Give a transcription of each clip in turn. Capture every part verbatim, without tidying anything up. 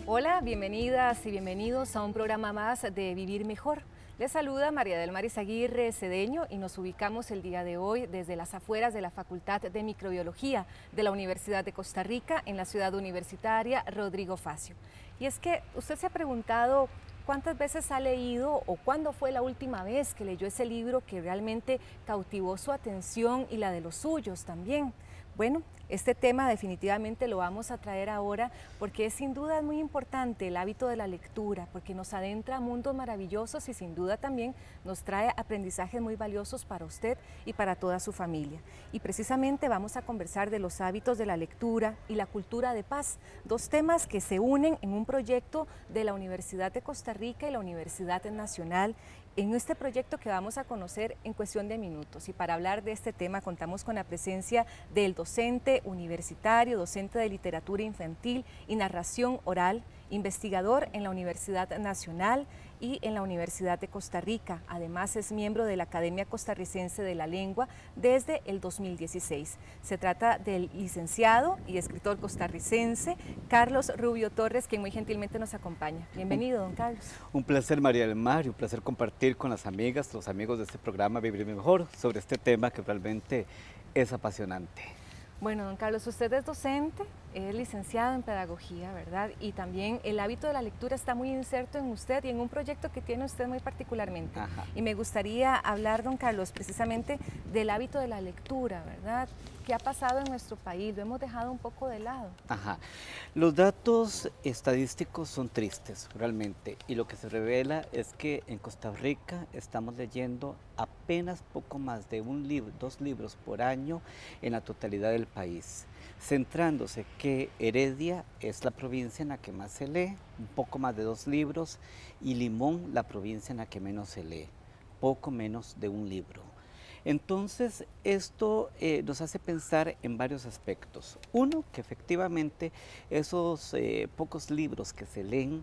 Hola, bienvenidas y bienvenidos a un programa más de Vivir Mejor. Les saluda María del Mar Izaguirre Cedeño y nos ubicamos el día de hoy desde las afueras de la Facultad de Microbiología de la Universidad de Costa Rica en la ciudad universitaria Rodrigo Facio. Y es que usted se ha preguntado cuántas veces ha leído o cuándo fue la última vez que leyó ese libro que realmente cautivó su atención y la de los suyos también. Bueno, este tema definitivamente lo vamos a traer ahora porque es sin duda muy importante el hábito de la lectura, porque nos adentra a mundos maravillosos y sin duda también nos trae aprendizajes muy valiosos para usted y para toda su familia. Y precisamente vamos a conversar de los hábitos de la lectura y la cultura de paz, dos temas que se unen en un proyecto de la Universidad de Costa Rica y la Universidad Nacional, en este proyecto que vamos a conocer en cuestión de minutos. Y para hablar de este tema contamos con la presencia del docente universitario, docente de literatura infantil y narración oral, investigador en la Universidad Nacional y en la Universidad de Costa Rica. Además es miembro de la Academia Costarricense de la Lengua desde el dos mil dieciséis. Se trata del licenciado y escritor costarricense Carlos Rubio Torres, quien muy gentilmente nos acompaña. Bienvenido, don Carlos. Un placer, María del Mar, y un placer compartir con las amigas, los amigos de este programa Vivir Mejor sobre este tema que realmente es apasionante. Bueno, don Carlos, usted es docente, es licenciado en pedagogía, ¿verdad? Y también el hábito de la lectura está muy inserto en usted y en un proyecto que tiene usted muy particularmente. Ajá. Y me gustaría hablar, don Carlos, precisamente del hábito de la lectura, ¿verdad? ¿Qué ha pasado en nuestro país? Lo hemos dejado un poco de lado. Ajá. Los datos estadísticos son tristes, realmente, y lo que se revela es que en Costa Rica estamos leyendo apenas poco más de un libro, dos libros por año en la totalidad del país, centrándose que Heredia es la provincia en la que más se lee, un poco más de dos libros, y Limón la provincia en la que menos se lee, poco menos de un libro. Entonces, esto eh, nos hace pensar en varios aspectos. Uno, que efectivamente esos eh, pocos libros que se leen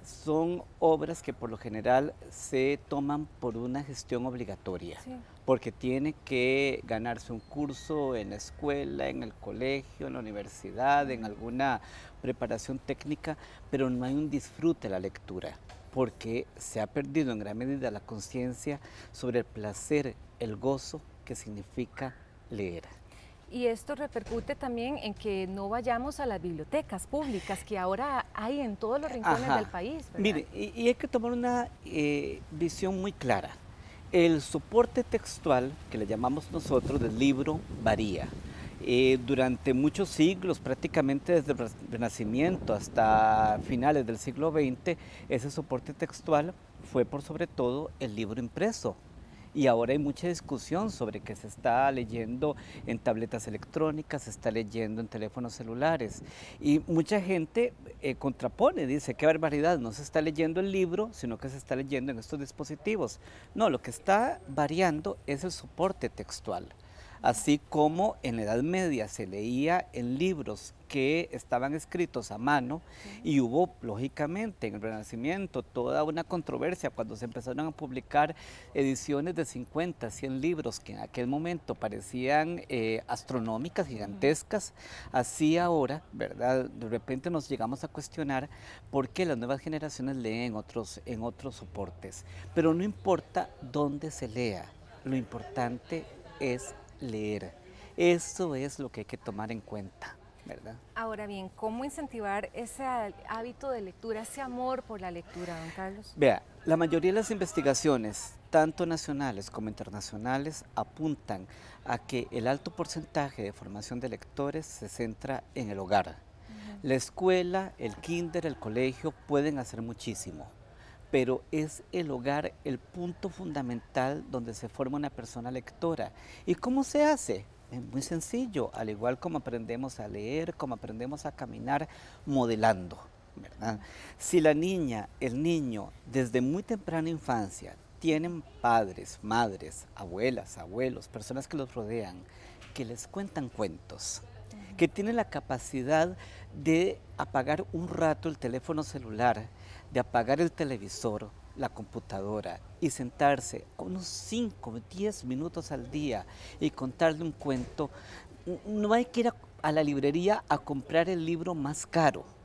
son obras que por lo general se toman por una gestión obligatoria, sí, porque tiene que ganarse un curso en la escuela, en el colegio, en la universidad, en alguna preparación técnica, pero no hay un disfrute de la lectura, porque se ha perdido en gran medida la conciencia sobre el placer, el gozo que significa leer. Y esto repercute también en que no vayamos a las bibliotecas públicas que ahora hay en todos los rincones Ajá. del país, ¿verdad? Mire, y, y hay que tomar una eh, visión muy clara. El soporte textual, que le llamamos nosotros del libro, varía. Eh, durante muchos siglos, prácticamente desde el Renacimiento hasta finales del siglo veinte, ese soporte textual fue por sobre todo el libro impreso. Y ahora hay mucha discusión sobre que se está leyendo en tabletas electrónicas, se está leyendo en teléfonos celulares. Y mucha gente eh, contrapone, dice, qué barbaridad, no se está leyendo el libro, sino que se está leyendo en estos dispositivos. No, lo que está variando es el soporte textual. Así como en la Edad Media se leía en libros que estaban escritos a mano, y hubo, lógicamente, en el Renacimiento toda una controversia cuando se empezaron a publicar ediciones de cincuenta, cien libros que en aquel momento parecían eh, astronómicas, gigantescas. Así ahora, ¿verdad? De repente nos llegamos a cuestionar por qué las nuevas generaciones leen en otros, en otros soportes. Pero no importa dónde se lea, lo importante es leer. Eso es lo que hay que tomar en cuenta, ¿verdad? Ahora bien, ¿cómo incentivar ese hábito de lectura, ese amor por la lectura, don Carlos? Vea, la mayoría de las investigaciones, tanto nacionales como internacionales, apuntan a que el alto porcentaje de formación de lectores se centra en el hogar. Uh-huh. La escuela, el kinder, el colegio pueden hacer muchísimo, pero es el hogar el punto fundamental donde se forma una persona lectora. ¿Y cómo se hace? Es muy sencillo, al igual como aprendemos a leer, como aprendemos a caminar, modelando, ¿verdad? Si la niña, el niño, desde muy temprana infancia, tienen padres, madres, abuelas, abuelos, personas que los rodean, que les cuentan cuentos, que tienen la capacidad de apagar un rato el teléfono celular, de apagar el televisor, la computadora y sentarse unos cinco, diez minutos al día y contarle un cuento. No hay que ir a, a la librería a comprar el libro más caro.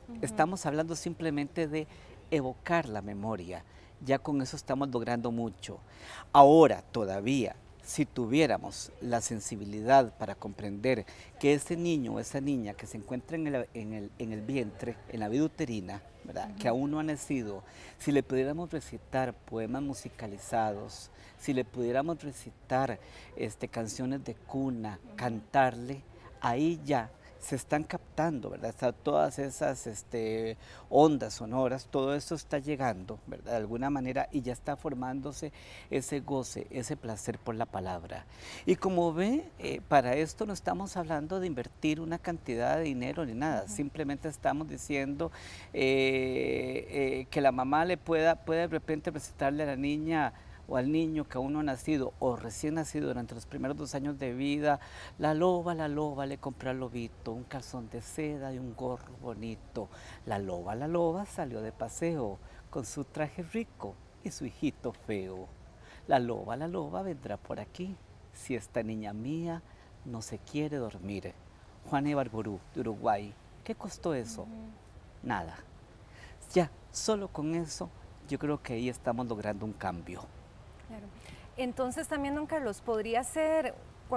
Uh-huh. Estamos hablando simplemente de evocar la memoria. Ya con eso estamos logrando mucho. Ahora, todavía, si tuviéramos la sensibilidad para comprender que ese niño o esa niña que se encuentra en el, en el, en el vientre, en la vida uterina, ¿verdad? Uh-huh. Que aún no ha nacido, si le pudiéramos recitar poemas musicalizados, si le pudiéramos recitar este, canciones de cuna, uh-huh. cantarle, ahí ya se están captando, ¿verdad? Está, todas esas este, ondas sonoras, todo eso está llegando, ¿verdad? De alguna manera, y ya está formándose ese goce, ese placer por la palabra. Y como ve, eh, para esto no estamos hablando de invertir una cantidad de dinero ni nada, uh-huh. simplemente estamos diciendo eh, eh, que la mamá le pueda, pueda de repente recitarle a la niña o al niño que aún no ha nacido o recién nacido durante los primeros dos años de vida, la loba, la loba le compró al lobito un calzón de seda y un gorro bonito. La loba, la loba salió de paseo con su traje rico y su hijito feo. La loba, la loba vendrá por aquí si esta niña mía no se quiere dormir. Juan Ibarború, de Uruguay. ¿Qué costó eso? Uh-huh. Nada. Ya, solo con eso yo creo que ahí estamos logrando un cambio. Claro. Entonces también, don Carlos, podría ser,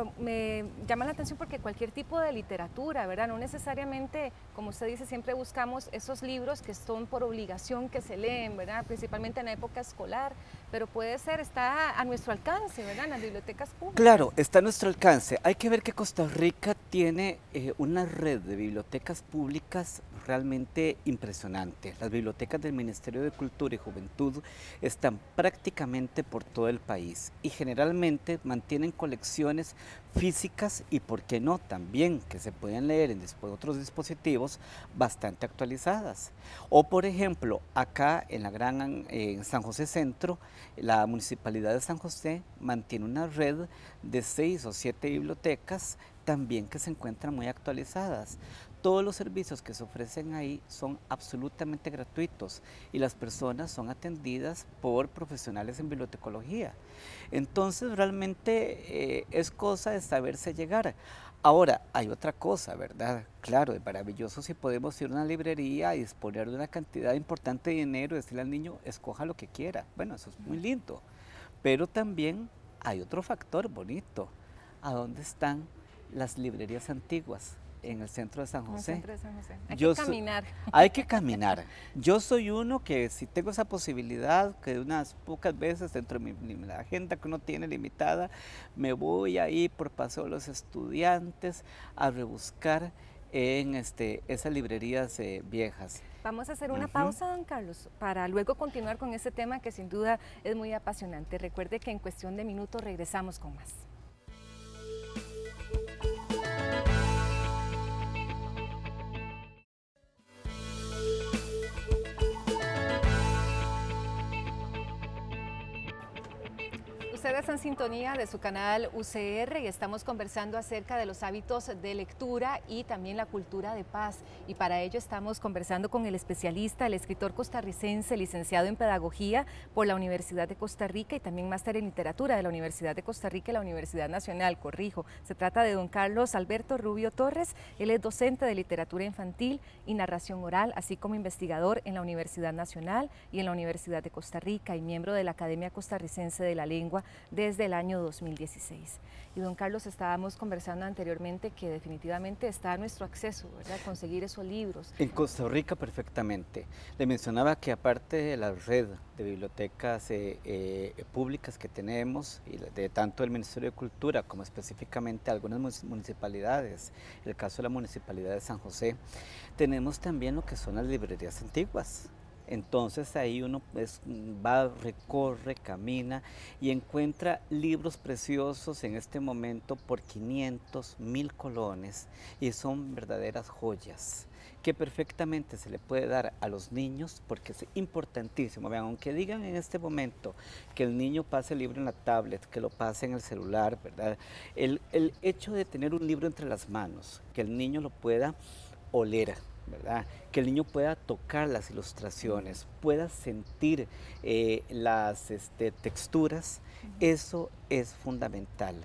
me llama la atención porque cualquier tipo de literatura, ¿verdad? No necesariamente, como usted dice, siempre buscamos esos libros que son por obligación que se leen, ¿verdad? Principalmente en la época escolar, pero puede ser, está a nuestro alcance, ¿verdad? En las bibliotecas públicas. Claro, está a nuestro alcance. Hay que ver que Costa Rica tiene eh, una red de bibliotecas públicas realmente impresionante. Las bibliotecas del Ministerio de Cultura y Juventud están prácticamente por todo el país y generalmente mantienen colecciones físicas y, por qué no, también que se pueden leer en otros dispositivos bastante actualizadas. O, por ejemplo, acá en la gran eh, San José Centro, la Municipalidad de San José mantiene una red de seis o siete bibliotecas también que se encuentran muy actualizadas. Todos los servicios que se ofrecen ahí son absolutamente gratuitos y las personas son atendidas por profesionales en bibliotecología. Entonces realmente eh, es cosa de saberse llegar. Ahora, hay otra cosa, ¿verdad? Claro, es maravilloso si podemos ir a una librería y disponer de una cantidad importante de dinero y decirle al niño, escoja lo que quiera. Bueno, eso es muy lindo. Pero también hay otro factor bonito. ¿A dónde están las librerías antiguas? En el centro de San José. En el centro de San José. Hay Yo que caminar. So, hay que caminar. Yo soy uno que si tengo esa posibilidad, que unas pocas veces dentro de mi, la agenda que uno tiene limitada, me voy ahí por Paseo de los Estudiantes a rebuscar en este, esas librerías eh, viejas. Vamos a hacer una uh-huh. pausa, don Carlos, para luego continuar con este tema que sin duda es muy apasionante. Recuerde que en cuestión de minutos regresamos con más. Ustedes en sintonía de su canal U C R y estamos conversando acerca de los hábitos de lectura y también la cultura de paz. Y para ello estamos conversando con el especialista, el escritor costarricense, licenciado en Pedagogía por la Universidad de Costa Rica y también máster en Literatura de la Universidad de Costa Rica y la Universidad Nacional, corrijo. Se trata de don Carlos Alberto Rubio Torres. Él es docente de Literatura Infantil y Narración Oral, así como investigador en la Universidad Nacional y en la Universidad de Costa Rica y miembro de la Academia Costarricense de la Lengua desde el año dos mil dieciséis. Y don Carlos, estábamos conversando anteriormente que definitivamente está a nuestro acceso, ¿verdad? Conseguir esos libros. En Costa Rica perfectamente. Le mencionaba que aparte de la red de bibliotecas eh, eh, públicas que tenemos, y de tanto el Ministerio de Cultura como específicamente algunas municipalidades, el caso de la Municipalidad de San José, tenemos también lo que son las librerías antiguas. Entonces ahí uno pues, va, recorre, camina y encuentra libros preciosos en este momento por quinientos, mil colones y son verdaderas joyas que perfectamente se le puede dar a los niños porque es importantísimo. Vean, aunque digan en este momento que el niño pase el libro en la tablet, que lo pase en el celular, ¿verdad? El, el hecho de tener un libro entre las manos, que el niño lo pueda oler, ¿verdad? Que el niño pueda tocar las ilustraciones, pueda sentir eh, las este, texturas, uh-huh. Eso es fundamental.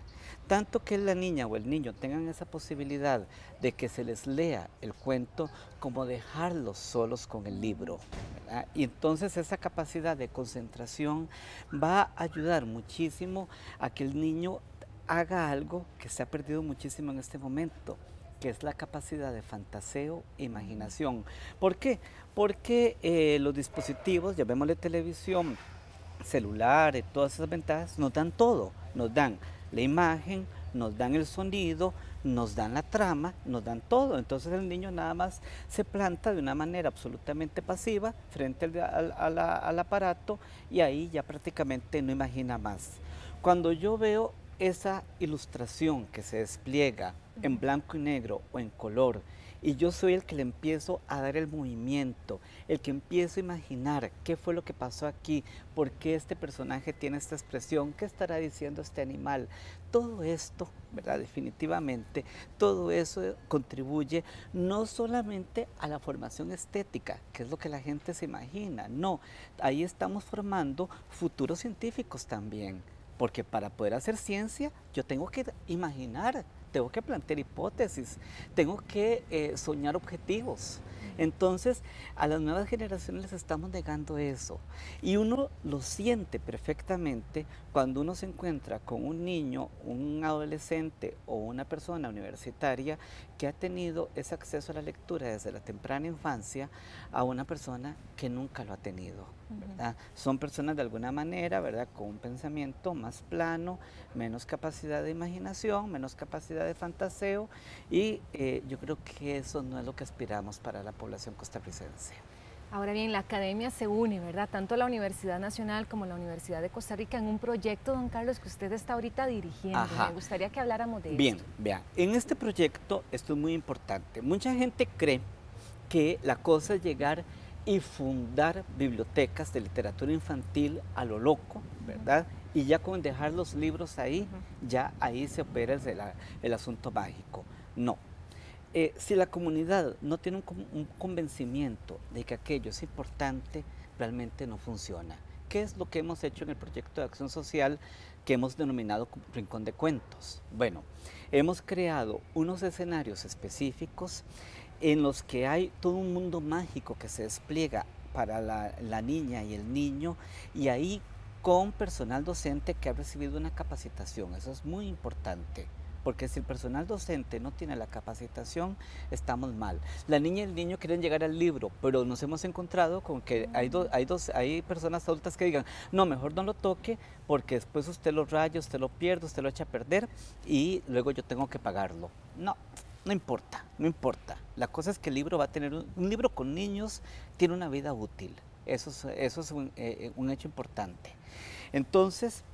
tanto que la niña o el niño tengan esa posibilidad de que se les lea el cuento, como dejarlos solos con el libro, ¿verdad? Y entonces esa capacidad de concentración va a ayudar muchísimo a que el niño haga algo que se ha perdido muchísimo en este momento, que es la capacidad de fantaseo e imaginación. ¿Por qué? Porque eh, los dispositivos, llamémosle televisión, celular, todas esas ventajas, nos dan todo, nos dan la imagen, nos dan el sonido, nos dan la trama, nos dan todo. Entonces el niño nada más se planta de una manera absolutamente pasiva frente al, al, al, al aparato y ahí ya prácticamente no imagina más. Cuando yo veo esa ilustración que se despliega en blanco y negro o en color, y yo soy el que le empiezo a dar el movimiento, el que empiezo a imaginar qué fue lo que pasó aquí, por qué este personaje tiene esta expresión, qué estará diciendo este animal. Todo esto, ¿verdad? Definitivamente, todo eso contribuye no solamente a la formación estética, que es lo que la gente se imagina, no, ahí estamos formando futuros científicos también, porque para poder hacer ciencia yo tengo que imaginar, tengo que plantear hipótesis, tengo que eh, soñar objetivos. Entonces, a las nuevas generaciones les estamos negando eso. Y uno lo siente perfectamente cuando uno se encuentra con un niño, un adolescente o una persona universitaria que ha tenido ese acceso a la lectura desde la temprana infancia a una persona que nunca lo ha tenido, ¿verdad? Uh-huh. Son personas de alguna manera, ¿verdad?, con un pensamiento más plano, menos capacidad de imaginación, menos capacidad de fantaseo, y eh, yo creo que eso no es lo que aspiramos para la población costarricense. Ahora bien, la academia se une, ¿verdad? Tanto la Universidad Nacional como la Universidad de Costa Rica en un proyecto, don Carlos, que usted está ahorita dirigiendo. Ajá. Me gustaría que habláramos de Bien, esto. Bien, vean, en este proyecto esto es muy importante. Mucha gente cree que la cosa es llegar y fundar bibliotecas de literatura infantil a lo loco, ¿verdad? Uh-huh. Y ya con dejar los libros ahí, uh-huh, ya ahí se opera el, el asunto mágico. No. Eh, si la comunidad no tiene un, un convencimiento de que aquello es importante, realmente no funciona. ¿Qué es lo que hemos hecho en el proyecto de acción social que hemos denominado Rincón de Cuentos? Bueno, hemos creado unos escenarios específicos en los que hay todo un mundo mágico que se despliega para la, la niña y el niño, y ahí con personal docente que ha recibido una capacitación. Eso es muy importante, porque si el personal docente no tiene la capacitación, estamos mal. La niña y el niño quieren llegar al libro, pero nos hemos encontrado con que hay, do, hay, dos, hay personas adultas que digan, no, mejor no lo toque, porque después usted lo raya, usted lo pierde, usted lo echa a perder, y luego yo tengo que pagarlo. No. No importa, no importa. La cosa es que el libro va a tener, un, un libro con niños tiene una vida útil. Eso es, eso es un, eh, un hecho importante. Entonces,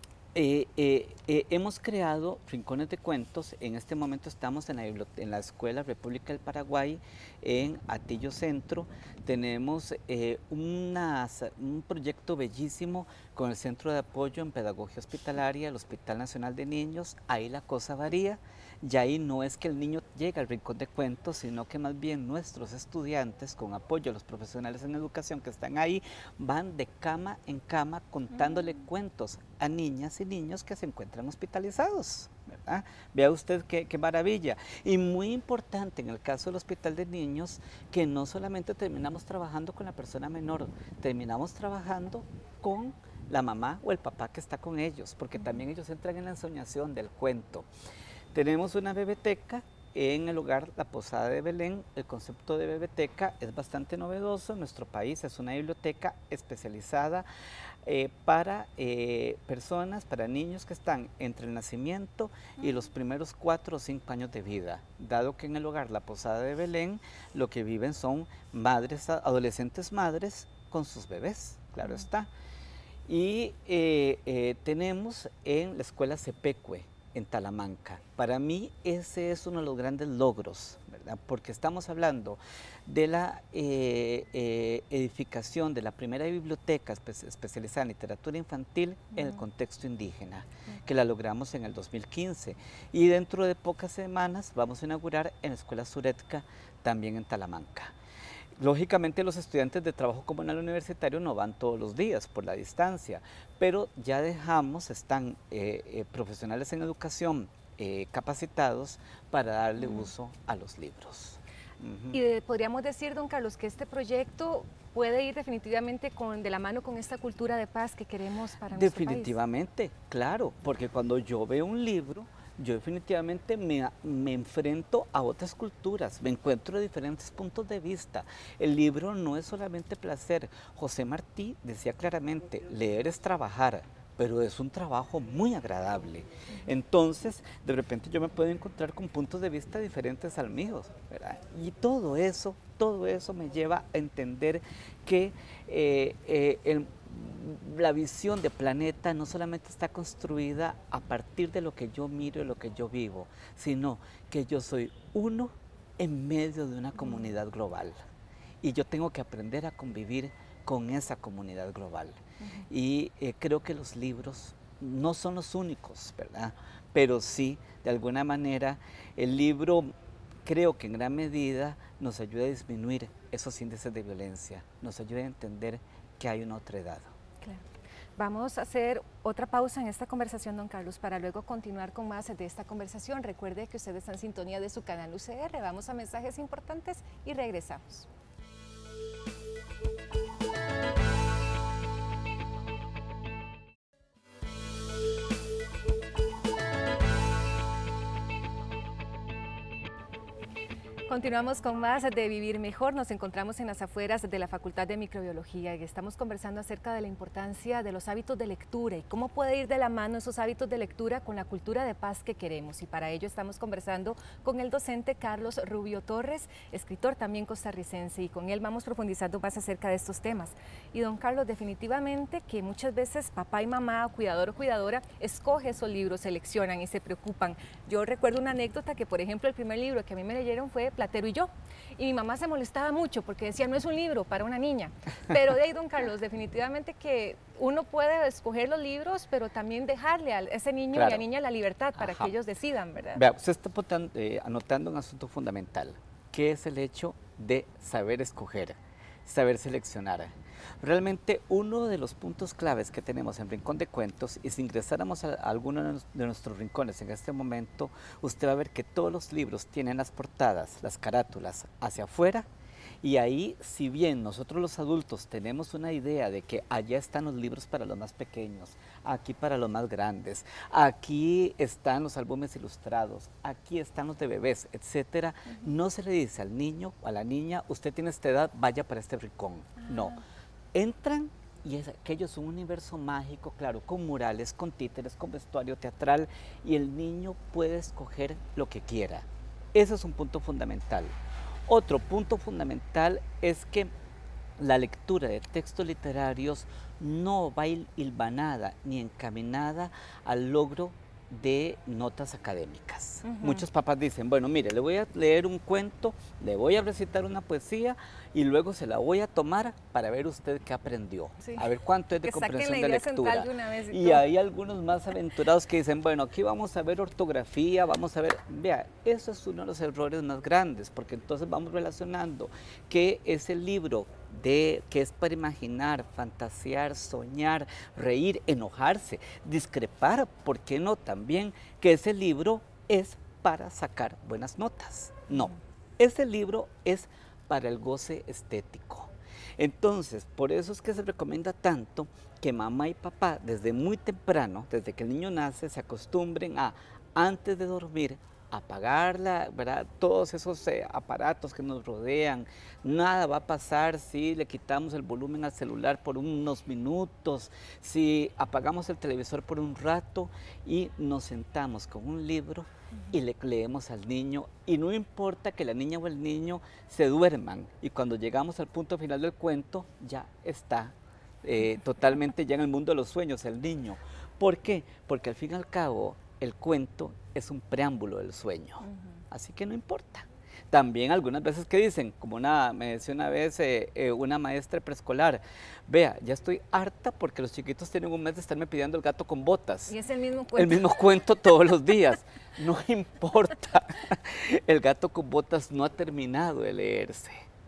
eh, eh, eh, hemos creado rincones de cuentos. En este momento estamos en la, en la Escuela República del Paraguay, en Atillo Centro. Tenemos eh, una, un proyecto bellísimo con el Centro de Apoyo en Pedagogía Hospitalaria, el Hospital Nacional de Niños. Ahí la cosa varía. Y ahí no es que el niño llegue al rincón de cuentos, sino que más bien nuestros estudiantes, con apoyo a los profesionales en educación que están ahí, van de cama en cama contándole mm. cuentos a niñas y niños que se encuentran hospitalizados, ¿verdad? Vea usted qué, qué maravilla. Y muy importante en el caso del Hospital de Niños, que no solamente terminamos trabajando con la persona menor, terminamos trabajando con la mamá o el papá que está con ellos, porque mm. también ellos entran en la ensoñación del cuento. Tenemos una biblioteca en el hogar La Posada de Belén. El concepto de biblioteca es bastante novedoso en nuestro país. Es una biblioteca especializada eh, para eh, personas, para niños que están entre el nacimiento y los primeros cuatro o cinco años de vida, dado que en el hogar La Posada de Belén lo que viven son madres, adolescentes madres con sus bebés, claro está. Y eh, eh, tenemos en la escuela Cepecue, en Talamanca. Para mí ese es uno de los grandes logros, ¿verdad? Porque estamos hablando de la eh, eh, edificación de la primera biblioteca espe especializada en literatura infantil uh-huh. en el contexto indígena, uh-huh. que la logramos en el dos mil quince. Y dentro de pocas semanas vamos a inaugurar en la Escuela Suretka, también en Talamanca. Lógicamente los estudiantes de trabajo comunal universitario no van todos los días por la distancia, pero ya dejamos, están eh, eh, profesionales en educación eh, capacitados para darle uh-huh. uso a los libros. Uh-huh. Y de, podríamos decir, don Carlos, que este proyecto puede ir definitivamente con, de la mano con esta cultura de paz que queremos para nuestro país. Definitivamente, claro, porque cuando yo veo un libro, yo definitivamente me, me enfrento a otras culturas, me encuentro de diferentes puntos de vista. El libro no es solamente placer. José Martí decía claramente, leer es trabajar, pero es un trabajo muy agradable. Entonces, de repente yo me puedo encontrar con puntos de vista diferentes al mío, ¿verdad? Y todo eso, todo eso me lleva a entender que eh, eh, el la visión de planeta no solamente está construida a partir de lo que yo miro y lo que yo vivo, sino que yo soy uno en medio de una comunidad global y yo tengo que aprender a convivir con esa comunidad global. Uh-huh. Y eh, creo que los libros no son los únicos, ¿verdad? Pero sí, de alguna manera, el libro creo que en gran medida nos ayuda a disminuir esos índices de violencia, nos ayuda a entender que hay una otra edad. Claro. Vamos a hacer otra pausa en esta conversación, don Carlos, para luego continuar con más de esta conversación. Recuerde que usted está en sintonía de su canal U C R. Vamos a mensajes importantes y regresamos. Continuamos con más de Vivir Mejor. Nos encontramos en las afueras de la Facultad de Microbiología y estamos conversando acerca de la importancia de los hábitos de lectura y cómo puede ir de la mano esos hábitos de lectura con la cultura de paz que queremos. Y para ello estamos conversando con el docente Carlos Rubio Torres, escritor también costarricense, y con él vamos profundizando más acerca de estos temas. Y don Carlos, definitivamente que muchas veces papá y mamá, cuidador o cuidadora, escoge esos libros, seleccionan y se preocupan. Yo recuerdo una anécdota que, por ejemplo, el primer libro que a mí me leyeron fue Platero y yo, y mi mamá se molestaba mucho porque decía, no es un libro para una niña, pero de ahí, don Carlos, definitivamente que uno puede escoger los libros, pero también dejarle a ese niño claro. y a la niña la libertad para Ajá. que ellos decidan, ¿verdad? Vea, usted está potando, eh, anotando un asunto fundamental, que es el hecho de saber escoger, saber seleccionar. Realmente uno de los puntos claves que tenemos en Rincón de Cuentos, y si ingresáramos a alguno de nuestros rincones en este momento, usted va a ver que todos los libros tienen las portadas, las carátulas hacia afuera, y ahí, si bien nosotros los adultos tenemos una idea de que allá están los libros para los más pequeños, aquí para los más grandes, aquí están los álbumes ilustrados, aquí están los de bebés, etcétera, uh-huh. no se le dice al niño o a la niña, usted tiene esta edad, vaya para este rincón, uh-huh. no. Entran y es, aquello es un universo mágico, claro, con murales, con títeres, con vestuario teatral, y el niño puede escoger lo que quiera. Ese es un punto fundamental. Otro punto fundamental es que la lectura de textos literarios no va hilvanada ni encaminada al logro de notas académicas. Uh-huh. Muchos papás dicen, bueno, mire, le voy a leer un cuento, le voy a recitar una poesía y luego se la voy a tomar para ver usted qué aprendió, sí. a ver cuánto es de que comprensión de lectura. De una vez y y hay algunos más aventurados que dicen, bueno, aquí vamos a ver ortografía, vamos a ver, vea, eso es uno de los errores más grandes, porque entonces vamos relacionando que ese libro de que es para imaginar, fantasear, soñar, reír, enojarse, discrepar, ¿por qué no? También que ese libro es para sacar buenas notas. No, ese libro es para el goce estético. Entonces, por eso es que se recomienda tanto que mamá y papá desde muy temprano, desde que el niño nace, se acostumbren a, antes de dormir, apagarla, ¿verdad? Todos esos eh, aparatos que nos rodean. Nada va a pasar si le quitamos el volumen al celular por unos minutos, si apagamos el televisor por un rato y nos sentamos con un libro uh-huh. y le leemos al niño, y no importa que la niña o el niño se duerman, y cuando llegamos al punto final del cuento ya está eh, totalmente ya en el mundo de los sueños el niño. ¿Por qué? Porque al fin y al cabo el cuento es un preámbulo del sueño, uh-huh. así que no importa. También algunas veces que dicen, como una, me decía una vez eh, eh, una maestra preescolar, vea, ya estoy harta porque los chiquitos tienen un mes de estarme pidiendo el gato con botas. Y es el mismo cuento. El mismo cuento todos los días. No importa, el gato con botas no ha terminado de leerse,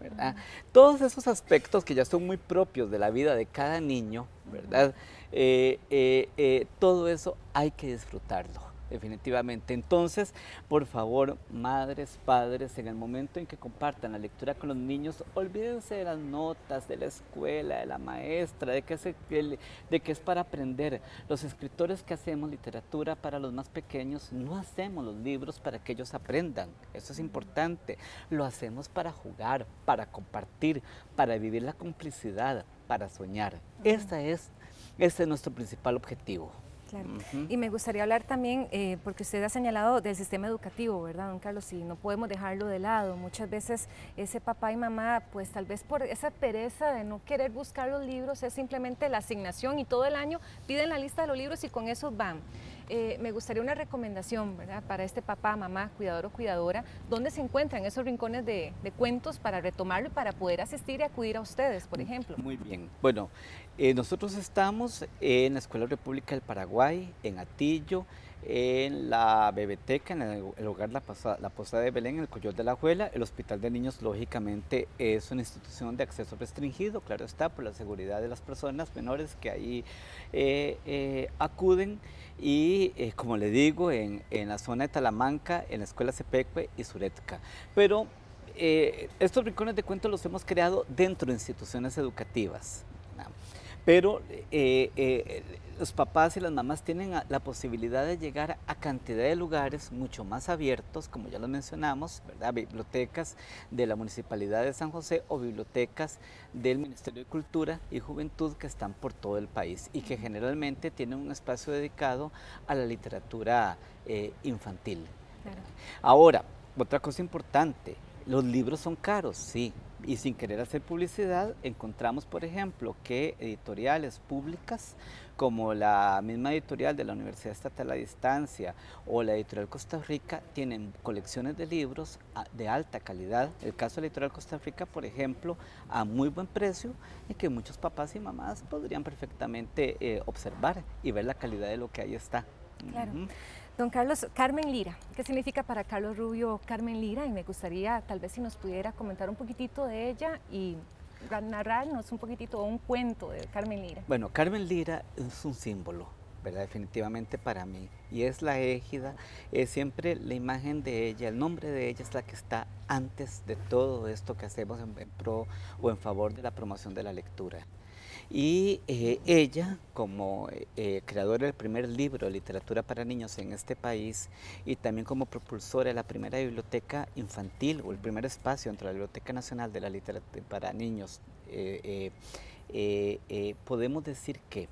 ¿verdad? Uh-huh. Todos esos aspectos que ya son muy propios de la vida de cada niño, ¿verdad? Uh-huh. eh, eh, eh, todo eso hay que disfrutarlo. Definitivamente. Entonces, por favor, madres, padres, en el momento en que compartan la lectura con los niños, olvídense de las notas, de la escuela, de la maestra, de que, es, de que es para aprender. Los escritores que hacemos literatura para los más pequeños, no hacemos los libros para que ellos aprendan. Eso es importante. Lo hacemos para jugar, para compartir, para vivir la complicidad, para soñar. Esa es, ese es nuestro principal objetivo. Claro. Uh-huh. Y me gustaría hablar también, eh, porque usted ha señalado del sistema educativo, ¿verdad, don Carlos? Y no podemos dejarlo de lado. Muchas veces ese papá y mamá, pues tal vez por esa pereza de no querer buscar los libros, es simplemente la asignación y todo el año piden la lista de los libros y con eso van. Eh, me gustaría una recomendación, ¿verdad?, para este papá, mamá, cuidador o cuidadora, ¿dónde se encuentran esos rincones de, de cuentos para retomarlo y para poder asistir y acudir a ustedes, por ejemplo? Muy bien. Bueno, eh, nosotros estamos en la Escuela República del Paraguay, en Atillo, en la Bebeteca, en el, el hogar La Posada, la Posada de Belén, en el Coyol de la Juela. El Hospital de Niños, lógicamente, es una institución de acceso restringido, claro está, por la seguridad de las personas menores que ahí eh, eh, acuden. Y eh, como le digo, en, en la zona de Talamanca, en la Escuela Cepecue y Suretka. Pero eh, estos rincones de cuentos los hemos creado dentro de instituciones educativas, ¿no? Pero eh, eh, los papás y las mamás tienen la posibilidad de llegar a cantidad de lugares mucho más abiertos, como ya lo mencionamos, ¿verdad? Bibliotecas de la Municipalidad de San José o bibliotecas del Ministerio de Cultura y Juventud que están por todo el país y que generalmente tienen un espacio dedicado a la literatura eh, infantil. Claro. Ahora, otra cosa importante, los libros son caros, sí. Y sin querer hacer publicidad, encontramos, por ejemplo, que editoriales públicas como la misma editorial de la Universidad Estatal a Distancia o la editorial Costa Rica tienen colecciones de libros de alta calidad. El caso de la editorial Costa Rica, por ejemplo, a muy buen precio y que muchos papás y mamás podrían perfectamente eh, observar y ver la calidad de lo que ahí está. Claro. Uh-huh. Don Carlos, Carmen Lira, ¿qué significa para Carlos Rubio Carmen Lira? Y me gustaría tal vez si nos pudiera comentar un poquitito de ella y narrarnos un poquitito un cuento de Carmen Lira. Bueno, Carmen Lira es un símbolo, ¿verdad? Definitivamente para mí, y es la égida, es siempre la imagen de ella, el nombre de ella es la que está antes de todo esto que hacemos en, en pro o en favor de la promoción de la lectura. Y eh, ella, como eh, creadora del primer libro de literatura para niños en este país y también como propulsora de la primera biblioteca infantil o el primer espacio dentro de la Biblioteca Nacional de la Literatura para Niños, eh, eh, eh, eh, podemos decir que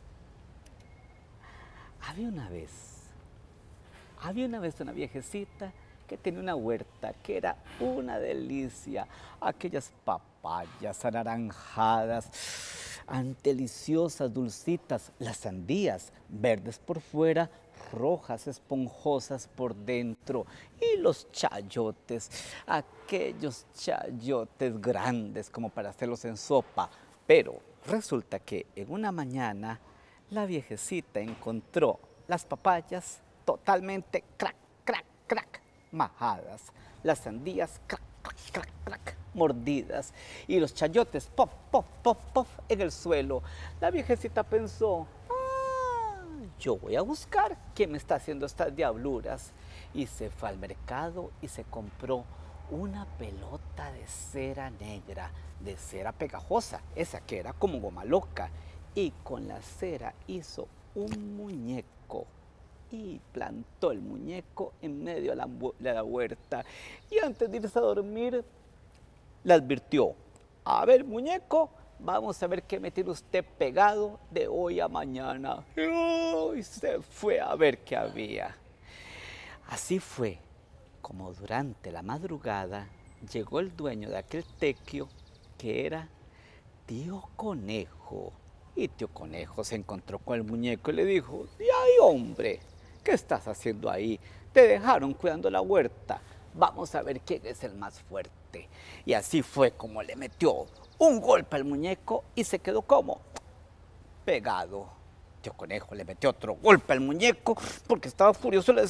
había una vez, había una vez una viejecita que tenía una huerta que era una delicia, aquellas papayas anaranjadas, deliciosas, dulcitas, las sandías, verdes por fuera, rojas, esponjosas por dentro, y los chayotes, aquellos chayotes grandes como para hacerlos en sopa. Pero resulta que en una mañana la viejecita encontró las papayas totalmente crack, crack, crack, majadas, las sandías crack, crack, crack, crack, mordidas y los chayotes pop, pop, pop, pop en el suelo. La viejecita pensó, ah, yo voy a buscar quién me está haciendo estas diabluras, y se fue al mercado y se compró una pelota de cera negra, de cera pegajosa, esa que era como goma loca, y con la cera hizo un muñeco y plantó el muñeco en medio de la, de la huerta, y antes de irse a dormir le advirtió, a ver muñeco, vamos a ver qué me tiene usted pegado de hoy a mañana. Y se fue a ver qué había. Así fue como durante la madrugada llegó el dueño de aquel tequio, que era Tío Conejo. Y Tío Conejo se encontró con el muñeco y le dijo, ¡ay, hombre! ¿Qué estás haciendo ahí? Te dejaron cuidando la huerta. Vamos a ver quién es el más fuerte. Y así fue como le metió un golpe al muñeco y se quedó como pegado. Tío Conejo le metió otro golpe al muñeco porque estaba furioso y le decía,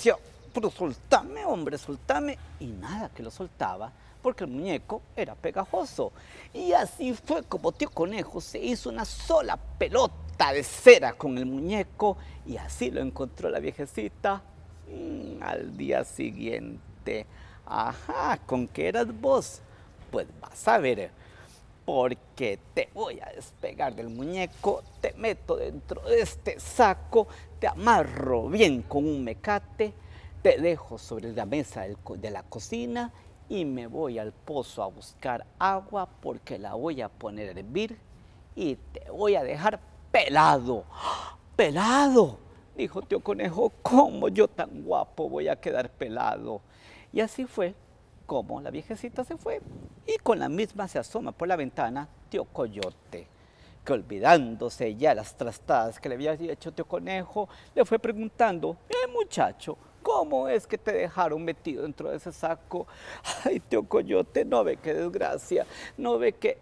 pero soltame, hombre, soltame. Y nada, que lo soltaba, porque el muñeco era pegajoso. Y así fue como Tío Conejo se hizo una sola pelota de cera con el muñeco, y así lo encontró la viejecita mmm, al día siguiente. Ajá, ¿con qué eras vos? Pues vas a ver, porque te voy a despegar del muñeco, te meto dentro de este saco, te amarro bien con un mecate, te dejo sobre la mesa del, de la cocina y me voy al pozo a buscar agua porque la voy a poner a hervir y te voy a dejar pelado. ¡Pelado!, dijo Tío Conejo, ¿cómo yo tan guapo voy a quedar pelado? Y así fue como la viejecita se fue, y con la misma se asoma por la ventana Tío Coyote, que olvidándose ya las trastadas que le había hecho Tío Conejo, le fue preguntando: eh muchacho, ¿cómo es que te dejaron metido dentro de ese saco? Ay, Tío Coyote, no ve qué desgracia, no ve que,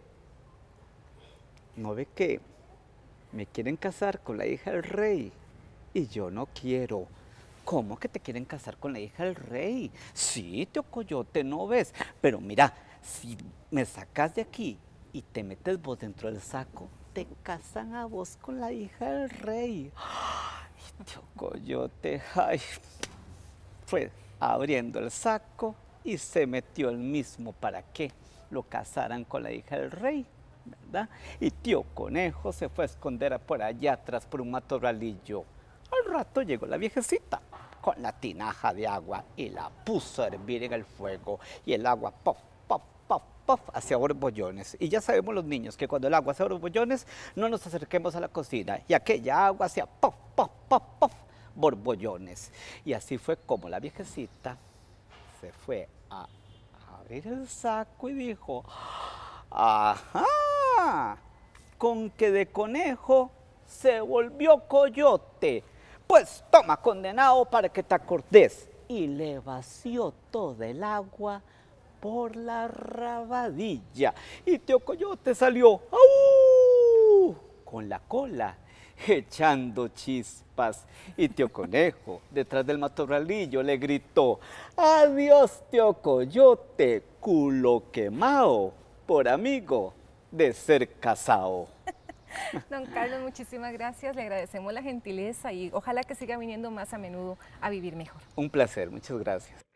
no ve que me quieren casar con la hija del rey, y yo no quiero. ¿Cómo que te quieren casar con la hija del rey? Sí, Tío Coyote, ¿no ves? Pero mira, si me sacas de aquí y te metes vos dentro del saco, te casan a vos con la hija del rey. Ay, Tío Coyote, ay, fue abriendo el saco y se metió el mismo para que lo casaran con la hija del rey, ¿verdad? Y Tío Conejo se fue a esconder por allá atrás por un matorralillo. Al rato llegó la viejecita con la tinaja de agua y la puso a hervir en el fuego, y el agua pop, pop, pop, pop, hacía borbollones. Y ya sabemos los niños que cuando el agua hace borbollones no nos acerquemos a la cocina, y aquella agua hacía pop, pop, pop, pop, borbollones. Y así fue como la viejecita se fue a abrir el saco y dijo: ¡ajá! Con que de conejo se volvió coyote. Pues toma, condenado, para que te acordes. Y le vació toda el agua por la rabadilla. Y Tío Coyote salió ¡au!, con la cola echando chispas. Y Tío Conejo, detrás del matorralillo, le gritó: adiós, Tío Coyote, culo quemao, por amigo de ser casao. Don Carlos, muchísimas gracias, le agradecemos la gentileza y ojalá que siga viniendo más a menudo a Vivir Mejor. Un placer, muchas gracias.